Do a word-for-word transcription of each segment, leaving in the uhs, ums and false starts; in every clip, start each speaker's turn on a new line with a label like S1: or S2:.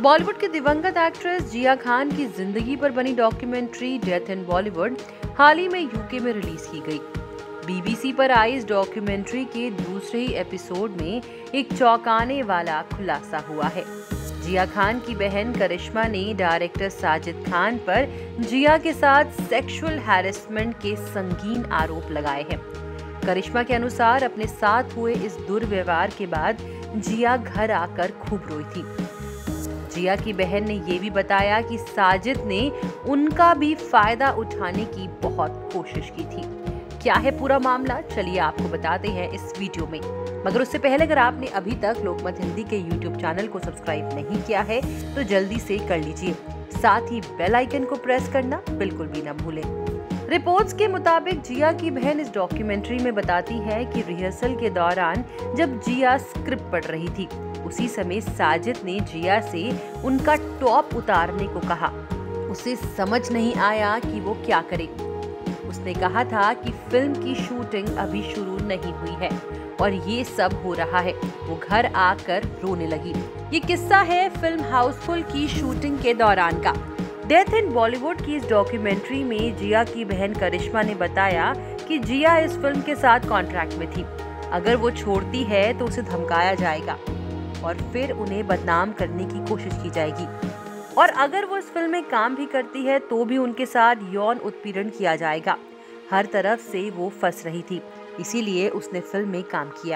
S1: बॉलीवुड की दिवंगत एक्ट्रेस जिया खान की जिंदगी पर बनी डॉक्यूमेंट्री डेथ इन बॉलीवुड हाल ही में यूके में रिलीज की गई। बीबीसी पर आई इस डॉक्यूमेंट्री के दूसरे ही एपिसोड में एक चौंकाने वाला खुलासा हुआ है। जिया खान की बहन करिश्मा ने डायरेक्टर साजिद खान पर जिया के साथ सेक्सुअल हैरेसमेंट के संगीन आरोप लगाए हैं। करिश्मा के अनुसार अपने साथ हुए इस दुर्व्यवहार के बाद जिया घर आकर खूब रोई थी। जिया की बहन ने ये भी बताया कि साजिद ने उनका भी फायदा उठाने की बहुत कोशिश की थी। क्या है पूरा मामला, चलिए आपको बताते हैं इस वीडियो में। मगर उससे पहले अगर आपने अभी तक लोकमत हिंदी के यूट्यूब चैनल को सब्सक्राइब नहीं किया है तो जल्दी से कर लीजिए, साथ ही बेल आइकन को प्रेस करना बिल्कुल भी ना भूलें। रिपोर्ट्स के मुताबिक जिया की बहन इस डॉक्यूमेंट्री में बताती है कि रिहर्सल के दौरान जब जिया स्क्रिप्ट पढ़ रही थी उसी समय साजिद ने जिया से उनका टॉप उतारने को कहा। उसे समझ नहीं आया कि वो क्या करे। उसने कहा था कि फिल्म की शूटिंग अभी शुरू नहीं हुई है और ये सब हो रहा है। वो घर आकर रोने लगी। ये किस्सा है फिल्म हाउसफुल की शूटिंग के दौरान का। डेथ इन बॉलीवुड की इस डॉक्यूमेंट्री में जिया की बहन करिश्मा ने बताया कि जिया इस फिल्म के साथ कॉन्ट्रैक्ट में थी। अगर वो छोड़ती है तो उसे धमकाया जाएगा और फिर उन्हें बदनाम करने की कोशिश की जाएगी, और अगर वो इस फिल्म में काम भी करती है तो भी उनके साथ यौन उत्पीड़न किया जाएगा। हर तरफ से वो फंस रही थी, इसीलिए उसने फिल्म में काम किया।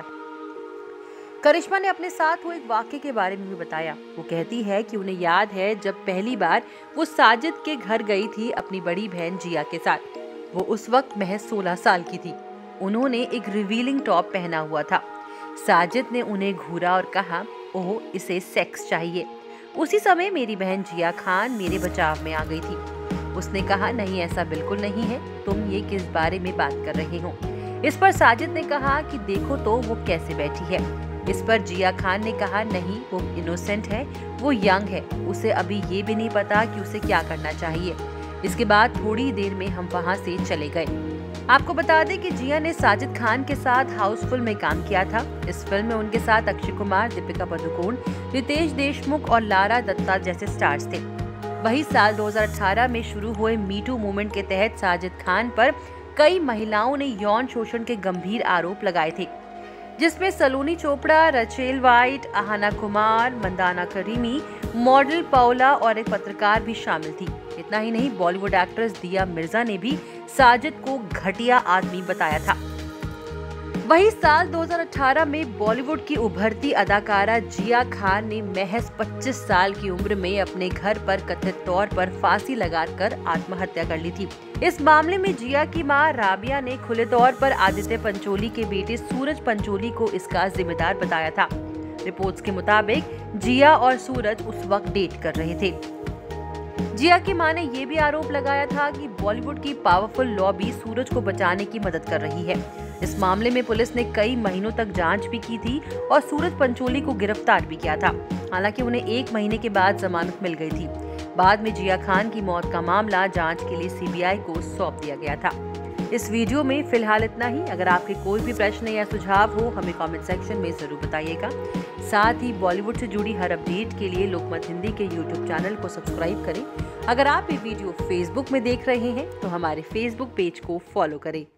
S1: करिश्मा ने अपने साथ हुए एक वाक्य के बारे में भी बताया। वो कहती है कि उन्हें याद है जब पहली बार वो साजिद के घर गई थी अपनी बड़ी बहन जिया के साथ। वो उस वक्त महज सोलह साल की थी। उन्होंने एक रिवीलिंग टॉप पहना हुआ था। साजिद ने उन्हें घूरा और कहा, ओह इसे सेक्स चाहिए। उसी समय मेरी बहन जिया खान मेरे बचाव में आ गई थी। उसने कहा, नहीं ऐसा बिल्कुल नहीं है, तुम ये किस बारे में बात कर रहे हो। इस पर साजिद ने कहा कि देखो तो वो कैसे बैठी है। इस पर जिया खान ने कहा, नहीं वो इनोसेंट है, वो यंग है, उसे अभी ये भी नहीं पता कि उसे क्या करना चाहिए। इसके बाद थोड़ी देर में हम वहाँ से चले गए। आपको बता दें कि जिया ने साजिद खान के साथ हाउसफुल में काम किया था। इस फिल्म में उनके साथ अक्षय कुमार, दीपिका पादुकोण, रितेश देशमुख और लारा दत्ता जैसे स्टार्स थे। वही साल दो हज़ार अठारह में शुरू हुए मीटू मूवमेंट के तहत साजिद खान पर कई महिलाओं ने यौन शोषण के गंभीर आरोप लगाए थे, जिसमें Saloni Chopra, Rachel White, Aahana Kumar, Mandana Karimi, model Paola और एक पत्रकार भी शामिल थी। इतना ही नहीं, बॉलीवुड एक्ट्रेस दिया मिर्जा ने भी साजिद को घटिया आदमी बताया था। वही साल दो हज़ार अठारह में बॉलीवुड की उभरती अदाकारा जिया खान ने महज पच्चीस साल की उम्र में अपने घर पर कथित तौर पर फांसी लगाकर आत्महत्या कर ली थी। इस मामले में जिया की मां राबिया ने खुले तौर पर आदित्य पंचोली के बेटे सूरज पंचोली को इसका जिम्मेदार बताया था। रिपोर्ट्स के मुताबिक जिया और सूरज उस वक्त डेट कर रहे थे। जिया की मां ने यह भी आरोप लगाया था कि बॉलीवुड की पावरफुल लॉबी सूरज को बचाने की मदद कर रही है। इस मामले में पुलिस ने कई महीनों तक जांच भी की थी और सूरज पंचोली को गिरफ्तार भी किया था। हालांकि उन्हें एक महीने के बाद जमानत मिल गई थी। बाद में जिया खान की मौत का मामला जांच के लिए सीबीआई को सौंप दिया गया था। इस वीडियो में फिलहाल इतना ही। अगर आपके कोई भी प्रश्न या सुझाव हो हमें कमेंट सेक्शन में जरूर बताइएगा। साथ ही बॉलीवुड से जुड़ी हर अपडेट के लिए लोकमत हिंदी के यूट्यूब चैनल को सब्सक्राइब करें। अगर आप ये वीडियो फेसबुक में देख रहे हैं तो हमारे फेसबुक पेज को फॉलो करें।